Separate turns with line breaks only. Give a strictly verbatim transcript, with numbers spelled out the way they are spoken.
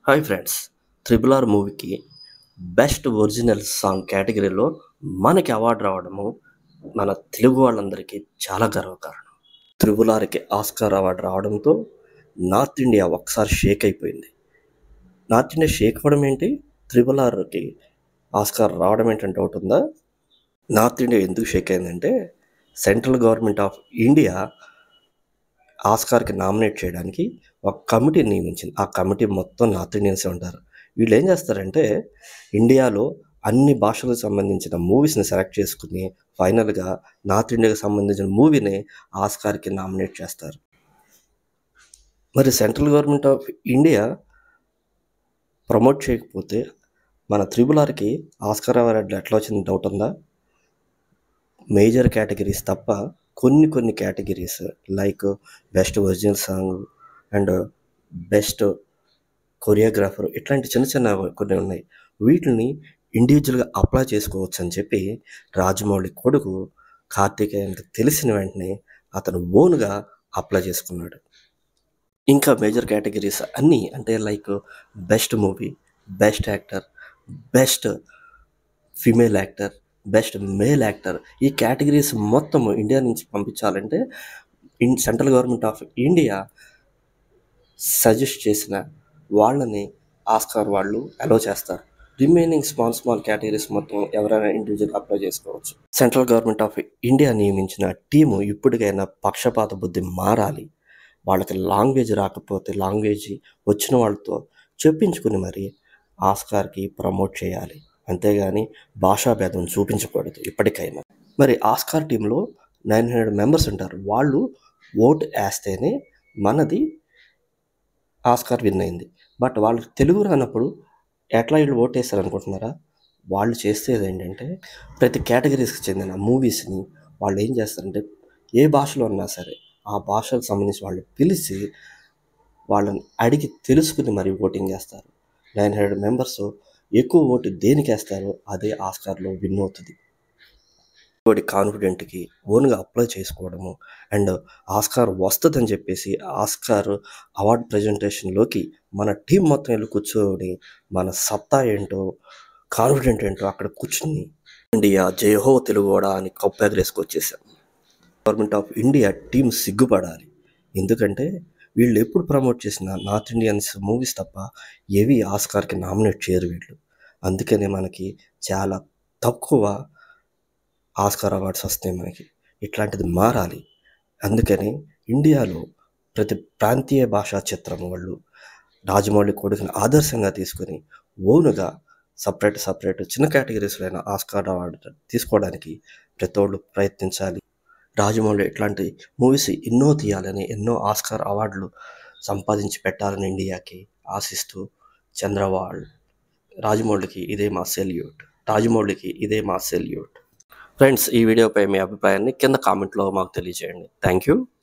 Hi friends, triple R మూవీకి best original song కేటగిరీలో మనకి అవార్డు రావడము మన తెలుగు వాళ్ళందరికీ చాలా గర్వకారణం. త్రిబుల్ ఆర్కి ఆస్కార్ అవార్డు రావడంతో నార్త్ ఇండియా ఒకసారి షేక్ అయిపోయింది. నార్త్ ఇండియా షేక్ అవ్వడం ఏంటి, త్రిబుల్ ఆర్కి ఆస్కార్ రావడం ఏంటంటే డౌట్ ఉందా? నార్త్ ఇండియా ఎందుకు షేక్ అయిందంటే సెంట్రల్ గవర్నమెంట్ ఆఫ్ ఇండియా ఆస్కార్కి నామినేట్ చేయడానికి ఒక కమిటీని నియమించింది. ఆ కమిటీ మొత్తం నార్త్ ఇండియన్సే ఉంటారు. వీళ్ళు ఏం చేస్తారంటే ఇండియాలో అన్ని భాషలకు సంబంధించిన మూవీస్ని సెలెక్ట్ చేసుకుని ఫైనల్గా నార్త్ ఇండియాకి సంబంధించిన మూవీని ఆస్కార్కి నామినేట్ చేస్తారు. మరి central government of India promote చేయకపోతే మన త్రిబుల్ ఆర్కి ఆస్కార్ అవార్డు ఎట్లా వచ్చింది డౌట్ ఉందా? మేజర్ కేటగిరీస్ తప్ప కొన్ని కొన్ని categories like best original song and best choreographer ఇట్లాంటి చిన్న చిన్న కొన్ని ఉన్నాయి. వీటిని ఇండివిజువల్గా అప్లై చేసుకోవచ్చు అని చెప్పి రాజమౌళి కొడుకు కార్తికేయన్కి తెలిసిన వెంటనే అతను ఓన్గా అప్లై చేసుకున్నాడు. ఇంకా మేజర్ కేటగిరీస్ అన్నీ అంటే like best movie, best actor, best female actor, best male actor, ఈ కేటగిరీస్ మొత్తం ఇండియా నుంచి పంపించాలంటే in central government of India suggest చేసిన వాళ్ళని ఆస్కార్ వాళ్ళు అలో చేస్తారు. రిమైనింగ్ స్మాల్ స్మాల్ కేటగిరీస్ మొత్తం ఎవరైనా ఇండివిజువల్ అప్లై చేసుకోవచ్చు. సెంట్రల్ గవర్నమెంట్ ఆఫ్ ఇండియా నియమించిన టీము ఇప్పటికైనా పక్షపాత బుద్ధి మారాలి. వాళ్ళకి లాంగ్వేజ్ రాకపోతే లాంగ్వేజ్ వచ్చిన వాళ్ళతో చెప్పించుకుని మరి ఆస్కార్కి ప్రమోట్ చేయాలి, అంతేగాని భాషా భేదం చూపించకూడదు ఇప్పటికైనా. మరి ఆస్కార్ టీంలో నైన్ హండ్రెడ్ మెంబర్స్ ఉంటారు. వాళ్ళు ఓటు వేస్తేనే మనది ఆస్కార్ విన్ అయింది. బట్ వాళ్ళకి తెలుగు రానప్పుడు ఎట్లా వీళ్ళు ఓటు వేస్తారు అనుకుంటున్నారా? వాళ్ళు చేసేది ఏంటంటే ప్రతి కేటగిరీస్కి చెందిన మూవీస్ని వాళ్ళు ఏం చేస్తారంటే ఏ భాషలో ఉన్నా సరే ఆ భాషకు సంబంధించి వాళ్ళు పిలిచి వాళ్ళని అడిగి తెలుసుకుని మరి ఓటింగ్ చేస్తారు. నైన్ హండ్రెడ్ మెంబర్స్ ఎక్కువ ఓటు దేనికి వేస్తారో అదే ఆస్కార్లో విన్ అవుతుంది. ఇంకోటి కాన్ఫిడెంట్కి ఓన్గా అప్లై చేసుకోవడము అండ్ ఆస్కార్ వస్తుందని చెప్పేసి ఆస్కార్ అవార్డ్ ప్రజెంటేషన్లోకి మన టీం మొత్తం వెళ్ళి కూర్చొని మన సత్తా ఏంటో కాన్ఫిడెంట్ ఏంటో అక్కడ కూర్చుని ఇండియా జయహో తెలుగోడా అని కప్పు ఎగరేసుకొచ్చేసాం. గవర్నమెంట్ ఆఫ్ ఇండియా టీం సిగ్గుపడాలి. ఎందుకంటే వీళ్ళు ఎప్పుడు ప్రమోట్ చేసిన నార్త్ ఇండియన్స్ మూవీస్ తప్ప ఏవి ఆస్కార్కి నామినేట్ చేయరు వీళ్ళు. అందుకనే మనకి చాలా తక్కువ ఆస్కార్ అవార్డ్స్ వస్తాయి మనకి. ఇట్లాంటిది మారాలి. అందుకని ఇండియాలో ప్రతి ప్రాంతీయ భాషా చిత్రం వాళ్ళు రాజమౌళి కొడుకుని ఆదర్శంగా తీసుకొని ఓనుగా సపరేట్ సపరేట్ చిన్న కేటగిరీస్లో అయినా ఆస్కార్ అవార్డు తీసుకోవడానికి ప్రతి ఒళ్ళు ప్రయత్నించాలి. రాజమౌళి ఇట్లాంటి మూవీస్ ఎన్నో తీయాలని, ఎన్నో ఆస్కార్ అవార్డులు సంపాదించి పెట్టాలని ఇండియాకి ఆశిస్తూ చంద్రవాళ్ రాజమౌళికి ఇదే మా సెల్యూట్. రాజమౌళికి ఇదే మా సెల్యూట్. ఫ్రెండ్స్, ఈ వీడియోపై మీ అభిప్రాయాన్ని కింద కామెంట్లో మాకు తెలియజేయండి. Thank you.